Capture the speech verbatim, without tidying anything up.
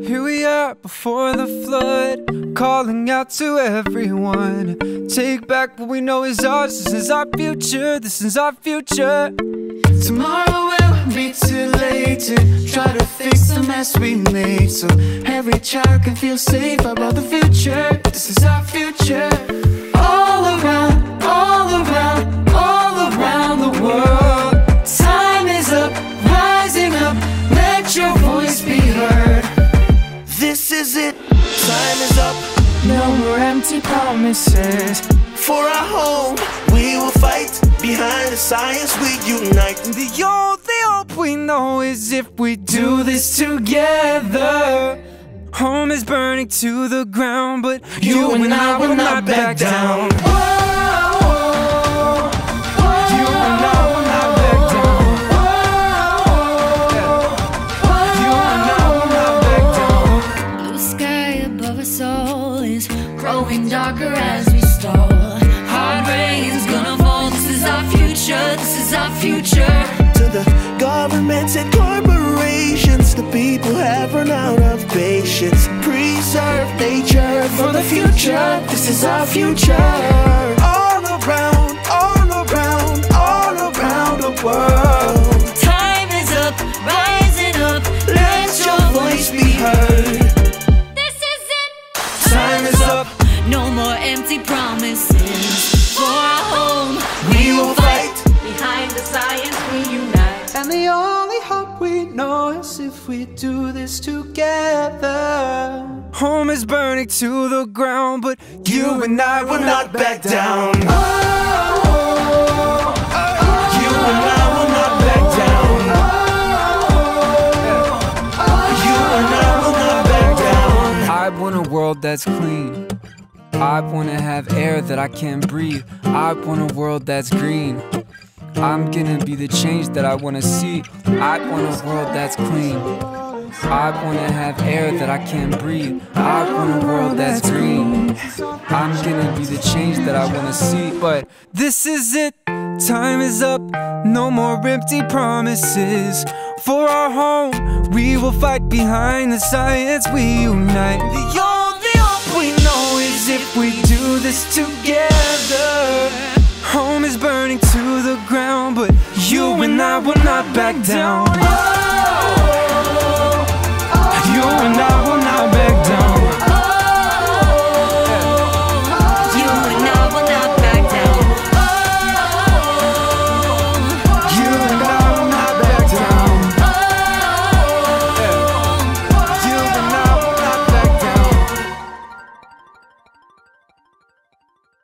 Here we are before the flood, calling out to everyone. Take back what we know is ours. This is our future, this is our future. Tomorrow will be too late to try to fix the mess we made, so every child can feel safe about the future. This is our future. All around, all around, all around the world. Time is up, rising up, let your voice be heard. This is it, time is up. No more empty promises. For our home, we will fight. Behind the science, we unite. And the only hope we know is if we do this together. Home is burning to the ground, but you, you and I will not back down. Whoa, whoa, whoa. You and I will not back down. Whoa, whoa. You and I will not back down. Blue sky above us all is growing darker as we stall. Hard rain's gonna fall. This is our future, this is our future. To the governments and corporations, the people have run out of patience. Preserve nature for the future. This is our future. All around, all around, all around the world. Time is up, rising up, Let your voice be heard. this is it. Time is up. No more empty promises. For our home, We will fight. behind the science we unite. And the only hope we know is if we do this together. Home is burning to the ground, but you and I will not back down. Oh, You and I will not back down. You and I will not back down. I want a world that's clean. I wanna have air that I can breathe. I want a world that's green. I'm gonna be the change that I wanna see. I want a world that's clean. I wanna have air that I can breathe. I want a world that's green. I'm gonna be the change that I wanna see. But this is it, time is up. No more empty promises. For our home, we will fight. Behind the science we unite. The only hope we know is if we do this together. Home is burning to the ground, but you and I will not back down.